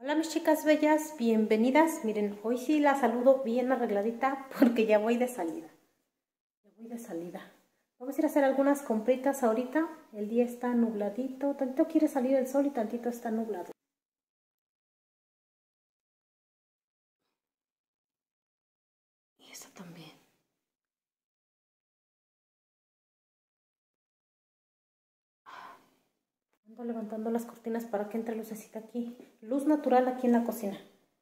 Hola mis chicas bellas, bienvenidas. Miren, hoy sí la saludo bien arregladita porque ya voy de salida. Vamos a ir a hacer algunas compritas ahorita. El día está nubladito, tantito quiere salir el sol y tantito está nublado. Y esto también. Ando levantando las cortinas para que entre lucecita aquí. Luz natural aquí en la cocina.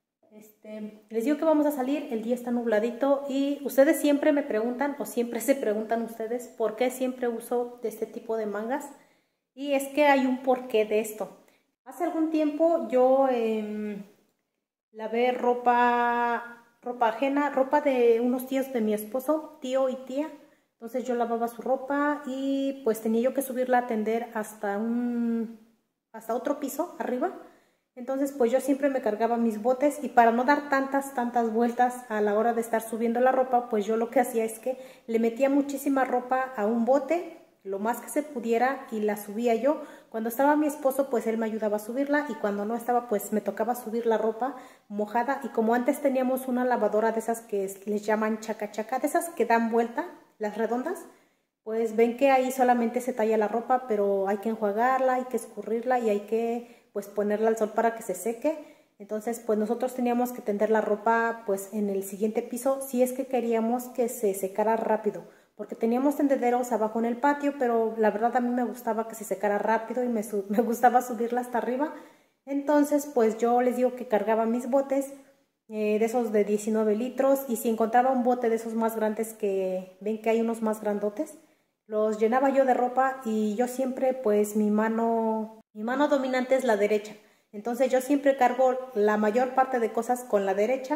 Les digo que vamos a salir, el día está nubladito y ustedes siempre me preguntan o siempre se preguntan ustedes por qué siempre uso de este tipo de mangas, y es que hay un porqué de esto. Hace algún tiempo yo lavé ropa ajena, ropa de unos tíos de mi esposo, tío y tía. Entonces yo lavaba su ropa y pues tenía yo que subirla a tender hasta otro piso arriba. Entonces pues yo siempre me cargaba mis botes y para no dar tantas vueltas a la hora de estar subiendo la ropa, pues yo lo que hacía es que le metía muchísima ropa a un bote, lo más que se pudiera, y la subía yo. Cuando estaba mi esposo, pues él me ayudaba a subirla, y cuando no estaba, pues me tocaba subir la ropa mojada. Y como antes teníamos una lavadora de esas que les llaman chaca chaca, de esas que dan vuelta, las redondas, pues ven que ahí solamente se talla la ropa, pero hay que enjuagarla, hay que escurrirla y hay que pues ponerla al sol para que se seque. Entonces pues nosotros teníamos que tender la ropa pues en el siguiente piso si es que queríamos que se secara rápido, porque teníamos tendederos abajo en el patio, pero la verdad a mí me gustaba que se secara rápido y me gustaba subirla hasta arriba. Entonces pues yo les digo que cargaba mis botes de esos de 19 litros, y si encontraba un bote de esos más grandes, que ven que hay unos más grandotes, los llenaba yo de ropa. Y yo siempre pues mi mano dominante es la derecha, entonces yo siempre cargo la mayor parte de cosas con la derecha.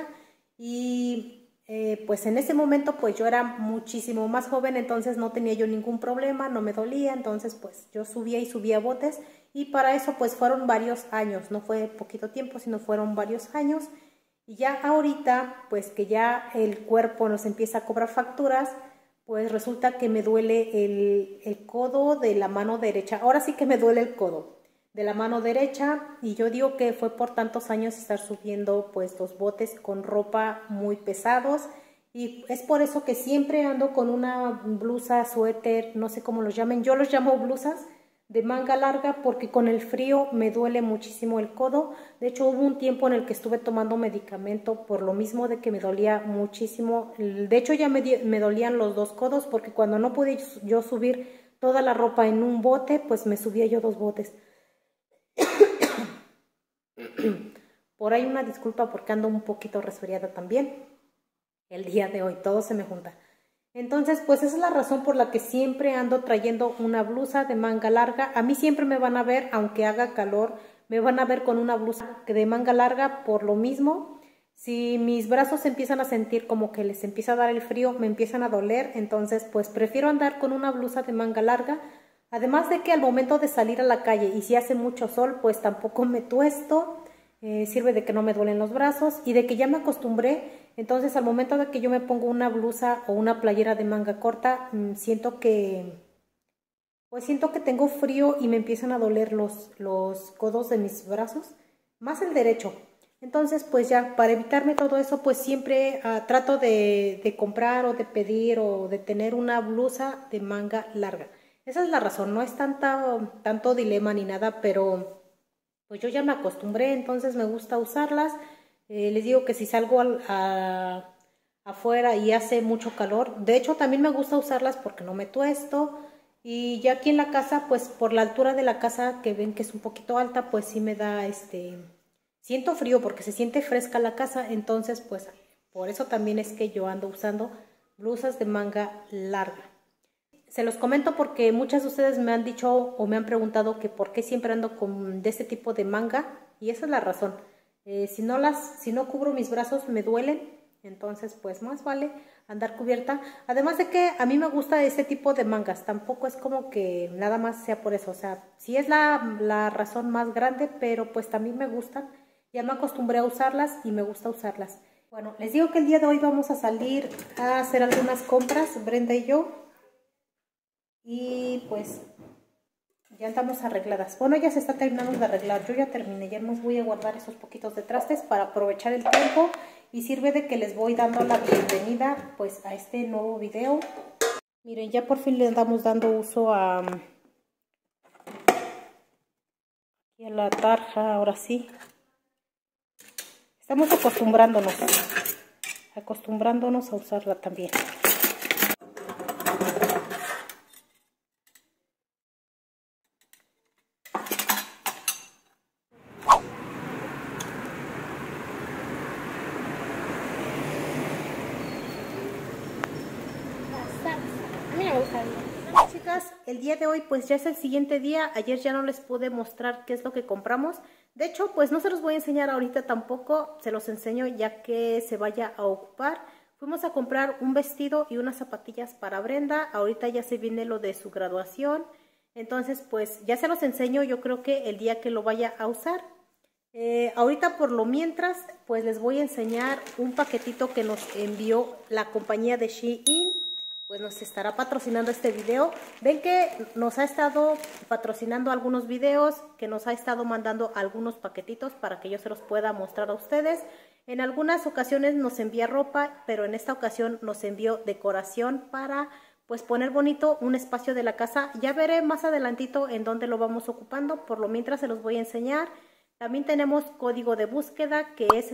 Y pues en ese momento pues yo era muchísimo más joven, entonces no tenía yo ningún problema, no me dolía, entonces pues yo subía y subía botes, y para eso pues fueron varios años, no fue poquito tiempo, sino fueron varios años. Y ya ahorita, pues que ya el cuerpo nos empieza a cobrar facturas, pues resulta que me duele el codo de la mano derecha. Ahora sí que me duele el codo de la mano derecha, y yo digo que fue por tantos años estar subiendo pues los botes con ropa muy pesados, y es por eso que siempre ando con una blusa, suéter, no sé cómo los llamen, yo los llamo blusas de manga larga, porque con el frío me duele muchísimo el codo. De hecho hubo un tiempo en el que estuve tomando medicamento por lo mismo de que me dolía muchísimo. De hecho ya me dolían los dos codos, porque cuando no pude yo subir toda la ropa en un bote, pues me subía yo dos botes. Por ahí una disculpa porque ando un poquito resfriada también el día de hoy, todo se me junta. Entonces pues esa es la razón por la que siempre ando trayendo una blusa de manga larga. A mí siempre me van a ver, aunque haga calor, me van a ver con una blusa de manga larga por lo mismo. Si mis brazos empiezan a sentir como que les empieza a dar el frío, me empiezan a doler, entonces pues prefiero andar con una blusa de manga larga. Además de que al momento de salir a la calle y si hace mucho sol, pues tampoco me tuesto, sirve de que no me duelen los brazos y de que ya me acostumbré. Entonces al momento de que yo me pongo una blusa o una playera de manga corta, siento que tengo frío y me empiezan a doler los codos de mis brazos, más el derecho. Entonces pues ya para evitarme todo eso, pues siempre trato de comprar o de pedir o de tener una blusa de manga larga. Esa es la razón, no es tanto dilema ni nada, pero pues yo ya me acostumbré, entonces me gusta usarlas. Les digo que si salgo afuera y hace mucho calor, de hecho también me gusta usarlas porque no me tuesto. Y ya aquí en la casa, pues por la altura de la casa, que ven que es un poquito alta, pues sí me da siento frío porque se siente fresca la casa. Entonces pues por eso también es que yo ando usando blusas de manga larga. Se los comento porque muchas de ustedes me han dicho o me han preguntado que por qué siempre ando de este tipo de manga, y esa es la razón. Si no cubro mis brazos me duelen, entonces pues más vale andar cubierta. Además de que a mí me gusta este tipo de mangas, tampoco es como que nada más sea por eso, o sea, sí es la razón más grande, pero pues también me gustan. Ya me acostumbré a usarlas y me gusta usarlas. Bueno, les digo que el día de hoy vamos a salir a hacer algunas compras, Brenda y yo. Y pues Ya andamos arregladas. Bueno, ya se está terminando de arreglar. Yo ya terminé. Ya más voy a guardar esos poquitos de trastes para aprovechar el tiempo. Y sirve de que les voy dando la bienvenida pues a este nuevo video. Miren, ya por fin le andamos dando uso a la tarja. Ahora sí. Estamos acostumbrándonos a usarla también. Chicas, el día de hoy pues ya es el siguiente día. Ayer ya no les pude mostrar qué es lo que compramos. De hecho pues no se los voy a enseñar ahorita tampoco. Se los enseño ya que se vaya a ocupar. Fuimos a comprar un vestido y unas zapatillas para Brenda. Ahorita ya se viene lo de su graduación. Entonces pues ya se los enseño, yo creo que el día que lo vaya a usar. Ahorita por lo mientras pues les voy a enseñar un paquetito que nos envió la compañía de Shein. Pues nos estará patrocinando este video. Ven que nos ha estado patrocinando algunos videos, que nos ha estado mandando algunos paquetitos para que yo se los pueda mostrar a ustedes. En algunas ocasiones nos envía ropa, pero en esta ocasión nos envió decoración para pues poner bonito un espacio de la casa. Ya veré más adelantito en dónde lo vamos ocupando, por lo mientras se los voy a enseñar. También tenemos código de búsqueda que es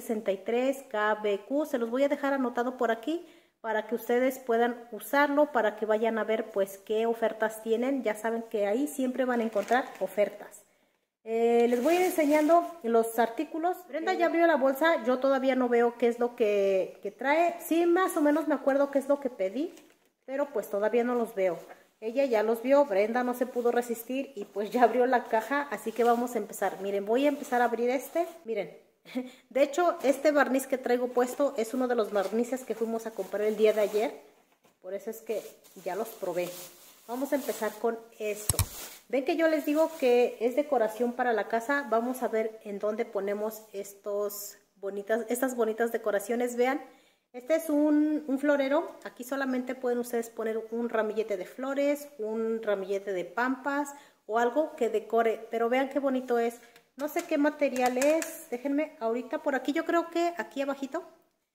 63KBQ, se los voy a dejar anotado por aquí para que ustedes puedan usarlo, para que vayan a ver pues qué ofertas tienen. Ya saben que ahí siempre van a encontrar ofertas. Les voy a ir enseñando los artículos. Brenda ya abrió la bolsa, yo todavía no veo qué es lo que trae. Sí, más o menos me acuerdo qué es lo que pedí, pero pues todavía no los veo. Ella ya los vio, Brenda no se pudo resistir y pues ya abrió la caja, así que vamos a empezar. Miren, voy a empezar a abrir este, miren. De hecho, este barniz que traigo puesto es uno de los barnices que fuimos a comprar el día de ayer. Por eso es que ya los probé. Vamos a empezar con esto. Ven que yo les digo que es decoración para la casa. Vamos a ver en dónde ponemos estas bonitas decoraciones. Vean, este es un florero. Aquí solamente pueden ustedes poner un ramillete de flores, un ramillete de pampas o algo que decore. Pero vean qué bonito es. No sé qué material es, déjenme ahorita por aquí, yo creo que aquí abajito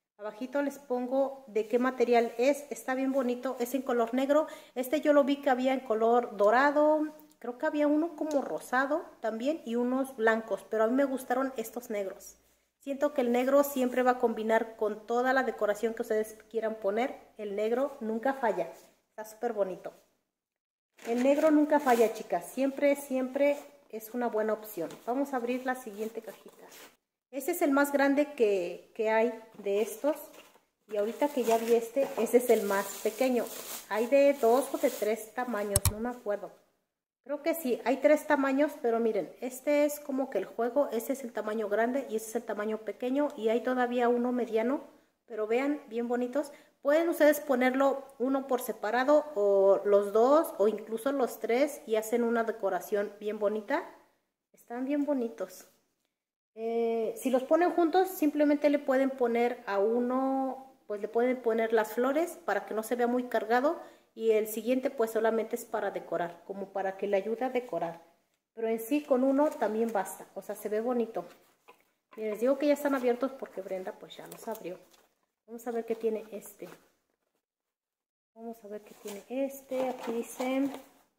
les pongo de qué material es. Está bien bonito, es en color negro. Este yo lo vi que había en color dorado, creo que había uno como rosado también y unos blancos, pero a mí me gustaron estos negros. Siento que el negro siempre va a combinar con toda la decoración que ustedes quieran poner. El negro nunca falla, está súper bonito. El negro nunca falla, chicas, siempre es una buena opción. Vamos a abrir la siguiente cajita. Este es el más grande que hay de estos. Y ahorita que ya vi este es el más pequeño. Hay de 2 o de 3 tamaños, no me acuerdo. Creo que sí, hay 3 tamaños, pero miren, este es como que el juego. Este es el tamaño grande y este es el tamaño pequeño. Y hay todavía uno mediano, pero vean, bien bonitos. Pueden ustedes ponerlo uno por separado o los dos o incluso los 3 y hacen una decoración bien bonita. Están bien bonitos. Si los ponen juntos simplemente le pueden poner a uno, pues le pueden poner las flores para que no se vea muy cargado y el siguiente pues solamente es para decorar, como para que le ayude a decorar. Pero en sí con uno también basta, o sea se ve bonito. Y les digo que ya están abiertos porque Brenda pues ya los abrió. Vamos a ver qué tiene este. Vamos a ver qué tiene este. Aquí dice...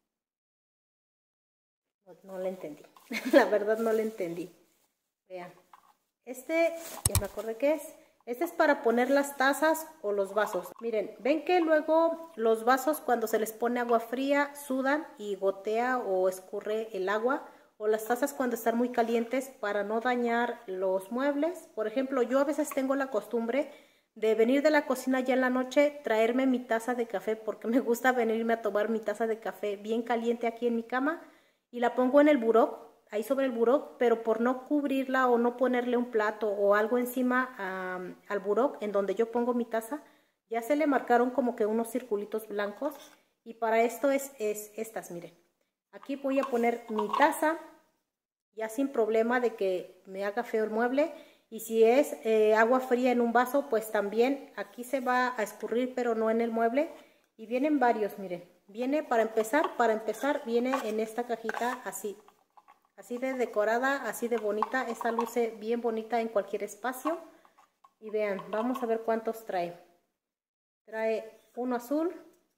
No le entendí. La verdad no le entendí. Vean. Este, ya me acordé qué es. Este es para poner las tazas o los vasos. Miren, ven que luego los vasos cuando se les pone agua fría sudan y gotea o escurre el agua. O las tazas cuando están muy calientes para no dañar los muebles. Por ejemplo, yo a veces tengo la costumbre de venir de la cocina ya en la noche, traerme mi taza de café porque me gusta venirme a tomar mi taza de café bien caliente aquí en mi cama y la pongo en el buró, ahí sobre el buró, pero por no cubrirla o no ponerle un plato o algo encima al buró en donde yo pongo mi taza, ya se le marcaron como que unos circulitos blancos y para esto es estas, miren. Aquí voy a poner mi taza ya sin problema de que me haga feo el mueble. Y si es agua fría en un vaso, pues también aquí se va a escurrir, pero no en el mueble. Y vienen varios, miren, Viene, para empezar, viene en esta cajita así de decorada, así de bonita. Esta luce bien bonita en cualquier espacio. Y vean, vamos a ver cuántos trae. Trae uno azul,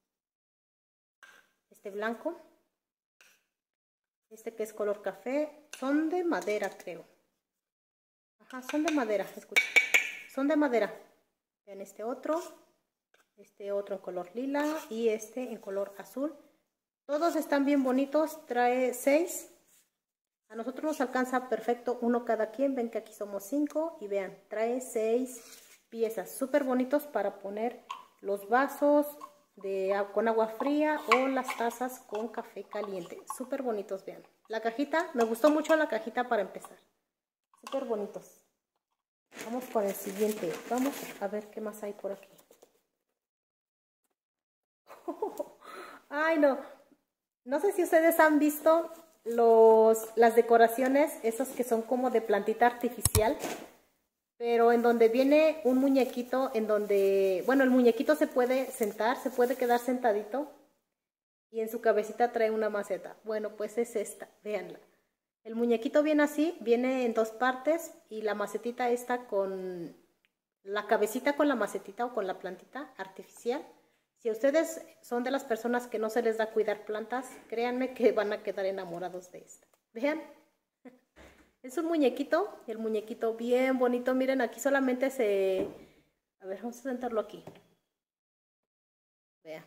este blanco, este que es color café. Son de madera, creo. Ajá, son de madera, escuchen. Son de madera. Vean este otro en color lila y este en color azul. Todos están bien bonitos. Trae 6. A nosotros nos alcanza perfecto uno cada quien. Ven que aquí somos 5 y vean, trae 6 piezas súper bonitos para poner los vasos con agua fría o las tazas con café caliente. Súper bonitos, vean. La cajita, me gustó mucho la cajita para empezar. Súper bonitos. Vamos con el siguiente. Vamos a ver qué más hay por aquí. Ay, no. No sé si ustedes han visto las decoraciones, esos que son como de plantita artificial, pero en donde viene un muñequito, en donde, bueno, el muñequito se puede sentar, se puede quedar sentadito y en su cabecita trae una maceta. Bueno, pues es esta, véanla. El muñequito viene así, viene en 2 partes y la macetita está con la cabecita con la macetita o con la plantita artificial. Si ustedes son de las personas que no se les da cuidar plantas, créanme que van a quedar enamorados de esta. Vean, es un muñequito, el muñequito bien bonito. Miren, aquí solamente se... A ver, vamos a sentarlo aquí. Vean.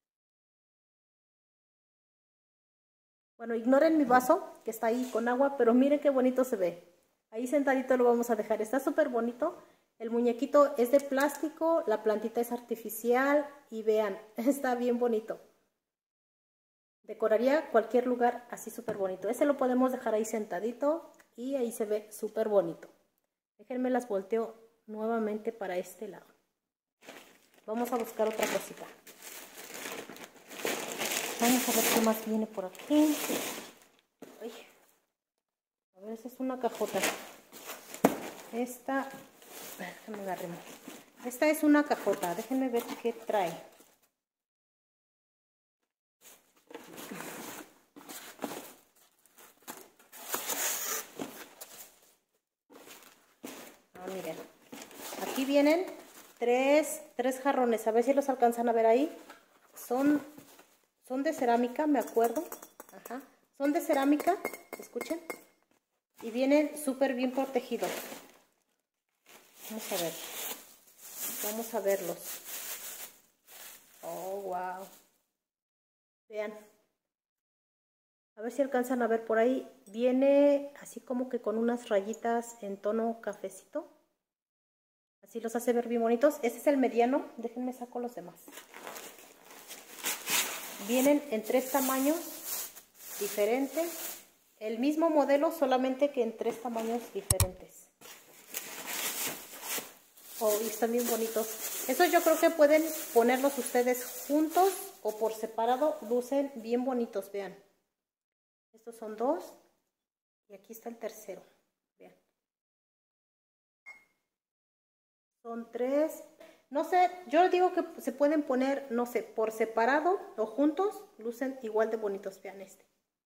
Bueno, ignoren mi vaso, que está ahí con agua, pero miren qué bonito se ve. Ahí sentadito lo vamos a dejar. Está súper bonito. El muñequito es de plástico, la plantita es artificial y vean, está bien bonito. Decoraría cualquier lugar así súper bonito. Ese lo podemos dejar ahí sentadito y ahí se ve súper bonito. Déjenme las volteo nuevamente para este lado. Vamos a buscar otra cosita. Vamos a ver qué más viene por aquí. Ay. A ver, esa es una cajota. Esta... Déjenme agarrarme. Esta es una cajota. Déjenme ver qué trae. Miren. Aquí vienen tres jarrones. A ver si los alcanzan a ver ahí. Son de cerámica, me acuerdo. Ajá. Son de cerámica. Escuchen. Y vienen súper bien protegidos. Vamos a ver. Vamos a verlos. Oh, wow. Vean. A ver si alcanzan a ver por ahí. Viene así como que con unas rayitas en tono cafecito. Así los hace ver bien bonitos. Este es el mediano. Déjenme saco los demás. Vienen en 3 tamaños diferentes. El mismo modelo, solamente que en 3 tamaños diferentes. Oh, y están bien bonitos. Estos yo creo que pueden ponerlos ustedes juntos o por separado. Lucen bien bonitos, vean. Estos son 2 y aquí está el tercero. Vean. Son 3. No sé, yo digo que se pueden poner, no sé, por separado o juntos. Lucen igual de bonitos. Vean este.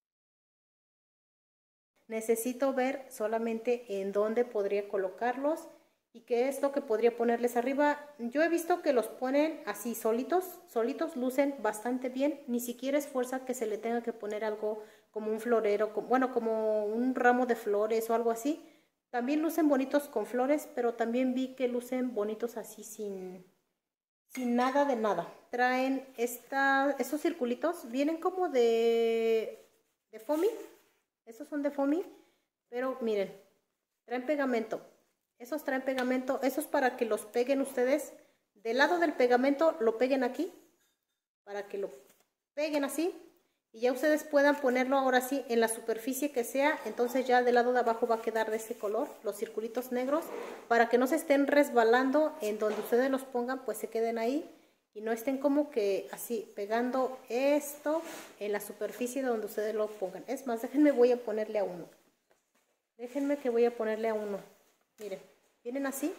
Necesito ver solamente en dónde podría colocarlos y qué es lo que podría ponerles arriba. Yo he visto que los ponen así solitos, lucen bastante bien. Ni siquiera es fuerza que se le tenga que poner algo como un florero, bueno, como un ramo de flores o algo así. También lucen bonitos con flores, pero también vi que lucen bonitos así sin nada de nada. Traen estos circulitos, vienen como de foamy. Estos son de foamy, pero miren, traen pegamento. Esos traen pegamento, esos para que los peguen ustedes. Del lado del pegamento lo peguen aquí, para que lo peguen así. Y ya ustedes puedan ponerlo ahora sí en la superficie que sea. Entonces ya del lado de abajo va a quedar de ese color, los circulitos negros. Para que no se estén resbalando en donde ustedes los pongan, pues se queden ahí. Y no estén como que así pegando esto en la superficie donde ustedes lo pongan. Es más, déjenme, voy a ponerle a uno. Déjenme que voy a ponerle a uno. Miren, vienen así.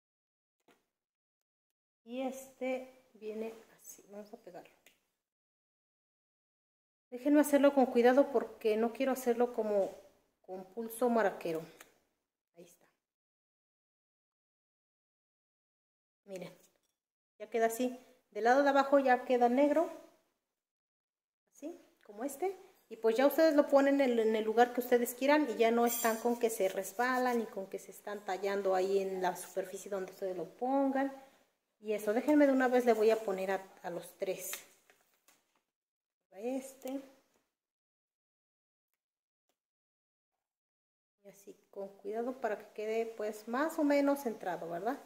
Y este viene así. Vamos a pegarlo. Déjenme hacerlo con cuidado porque no quiero hacerlo como con pulso maraquero. Ahí está. Miren, ya queda así. Del lado de abajo ya queda negro. Así, como este. Y pues ya ustedes lo ponen en el lugar que ustedes quieran y ya no están con que se resbalan ni con que se están tallando ahí en la superficie donde ustedes lo pongan. Y eso, déjenme de una vez le voy a poner a los tres. Este. Y así, con cuidado para que quede pues más o menos centrado, ¿verdad?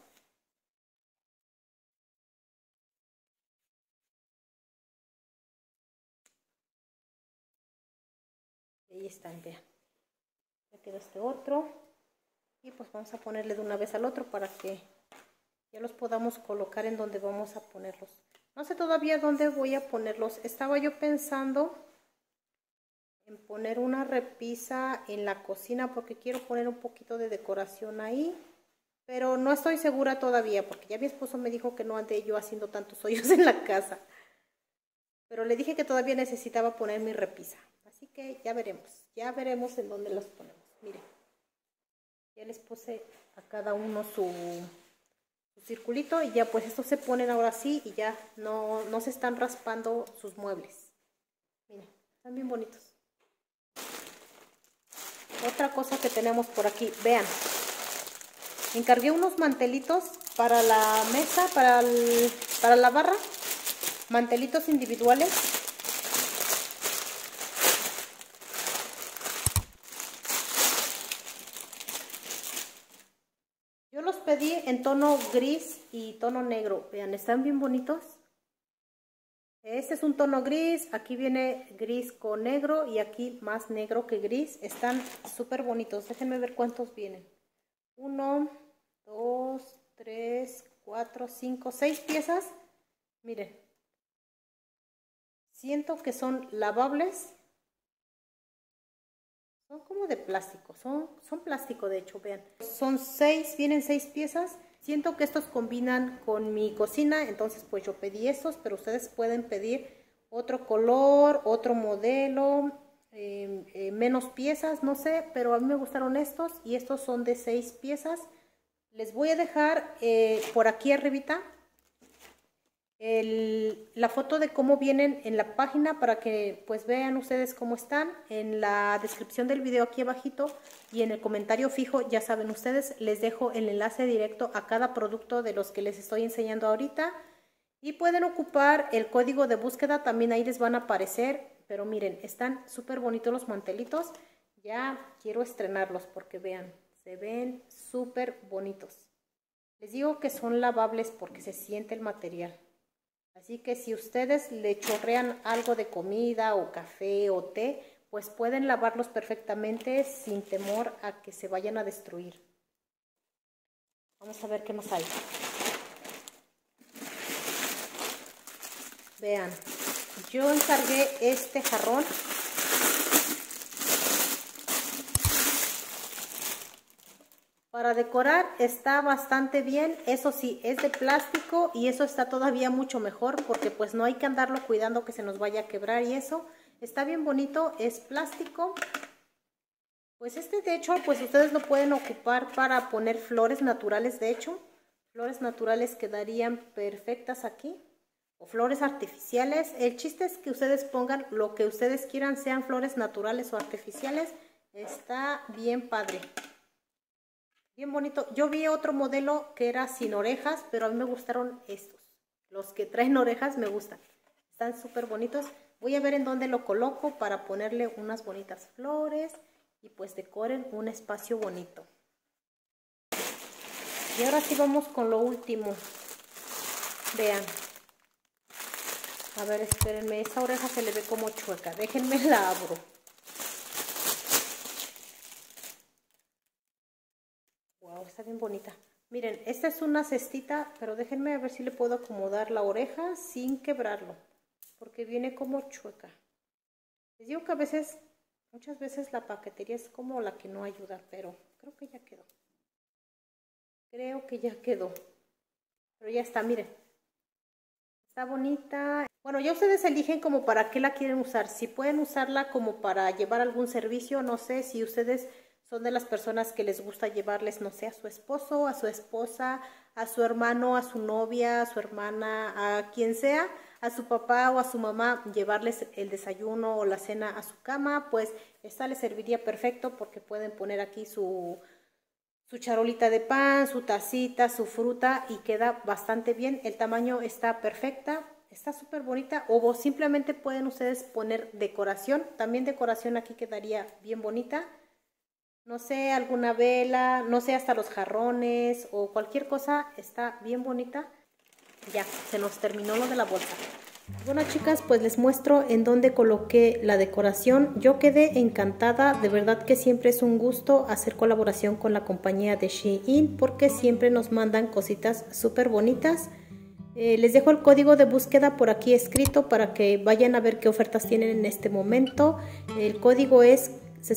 Y ahí están, vean. Ya quedó este otro. Y pues vamos a ponerle de una vez al otro para que ya los podamos colocar en donde vamos a ponerlos. No sé todavía dónde voy a ponerlos. Estaba yo pensando en poner una repisa en la cocina porque quiero poner un poquito de decoración ahí. Pero no estoy segura todavía porque ya mi esposo me dijo que no ande yo haciendo tantos hoyos en la casa. Pero le dije que todavía necesitaba poner mi repisa. Así que ya veremos en dónde los ponemos. Miren, ya les puse a cada uno su circulito y ya pues estos se ponen ahora sí y ya no se están raspando sus muebles. Miren, están bien bonitos. Otra cosa que tenemos por aquí, vean. Encargué unos mantelitos para la mesa, para la barra. Mantelitos individuales. Yo los pedí en tono gris y tono negro. Vean, están bien bonitos. Este es un tono gris, aquí viene gris con negro y aquí más negro que gris. Están súper bonitos. Déjenme ver cuántos vienen. 1, 2, 3, 4, 5, 6 piezas. Miren. Siento que son lavables. Son como de plástico. Son plástico de hecho, vean. Son 6, vienen 6 piezas. Siento que estos combinan con mi cocina, entonces pues yo pedí estos, pero ustedes pueden pedir otro color, otro modelo, menos piezas, no sé, pero a mí me gustaron estos y estos son de 6 piezas. Les voy a dejar por aquí arribita la foto de cómo vienen en la página para que pues vean ustedes cómo están. En la descripción del video aquí abajito y en el comentario fijo, ya saben ustedes, les dejo el enlace directo a cada producto de los que les estoy enseñando ahorita y pueden ocupar el código de búsqueda, también ahí les van a aparecer. Pero miren, están súper bonitos los mantelitos. Ya quiero estrenarlos porque vean, se ven súper bonitos. Les digo que son lavables porque se siente el material. Así que si ustedes le chorrean algo de comida o café o té, pues pueden lavarlos perfectamente sin temor a que se vayan a destruir. Vamos a ver qué más hay. Vean, yo encargué este jarrón. Para decorar está bastante bien, eso sí, es de plástico y eso está todavía mucho mejor porque pues no hay que andarlo cuidando que se nos vaya a quebrar y eso. Está bien bonito, es plástico. Pues este de hecho, pues ustedes lo pueden ocupar para poner flores naturales, de hecho. Flores naturales quedarían perfectas aquí. O flores artificiales. El chiste es que ustedes pongan lo que ustedes quieran, sean flores naturales o artificiales. Está bien padre. Bien bonito. Yo vi otro modelo que era sin orejas, pero a mí me gustaron estos. Los que traen orejas me gustan. Están súper bonitos. Voy a ver en dónde lo coloco para ponerle unas bonitas flores y pues decoren un espacio bonito. Y ahora sí vamos con lo último. Vean. A ver, espérenme. Esa oreja se le ve como chueca. Déjenme la abro. Wow, está bien bonita. Miren, esta es una cestita, pero déjenme a ver si le puedo acomodar la oreja sin quebrarlo, porque viene como chueca. Les digo que a veces, muchas veces la paquetería es como la que no ayuda, pero creo que ya quedó. Creo que ya quedó. Pero ya está, miren. Está bonita. Bueno, ya ustedes eligen como para qué la quieren usar. Si pueden usarla como para llevar algún servicio, no sé, si ustedes son de las personas que les gusta llevarles, no sé, a su esposo, a su esposa, a su hermano, a su novia, a su hermana, a quien sea, a su papá o a su mamá, llevarles el desayuno o la cena a su cama, pues esta les serviría perfecto porque pueden poner aquí su charolita de pan, su tacita, su fruta y queda bastante bien. El tamaño está perfecta, está súper bonita. O simplemente pueden ustedes poner decoración. También decoración aquí quedaría bien bonita. No sé, alguna vela, no sé, hasta los jarrones o cualquier cosa está bien bonita. Ya, se nos terminó lo de la bolsa. Bueno, chicas, pues les muestro en dónde coloqué la decoración. Yo quedé encantada, de verdad que siempre es un gusto hacer colaboración con la compañía de Shein porque siempre nos mandan cositas súper bonitas. Les dejo el código de búsqueda por aquí escrito para que vayan a ver qué ofertas tienen en este momento. El código es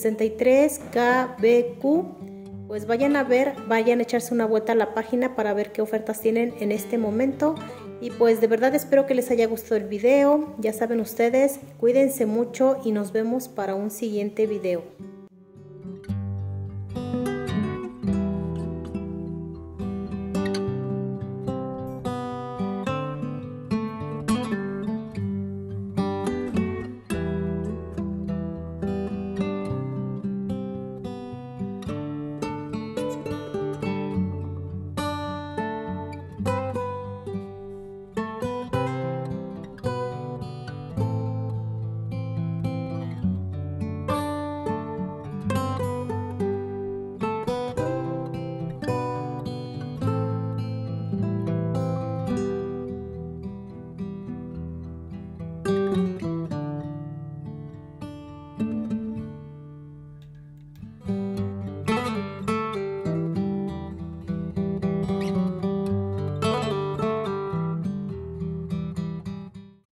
63KBQ. Pues vayan a ver, vayan a echarse una vuelta a la página para ver qué ofertas tienen en este momento. Y pues de verdad espero que les haya gustado el video. Ya saben ustedes, cuídense mucho y nos vemos para un siguiente video.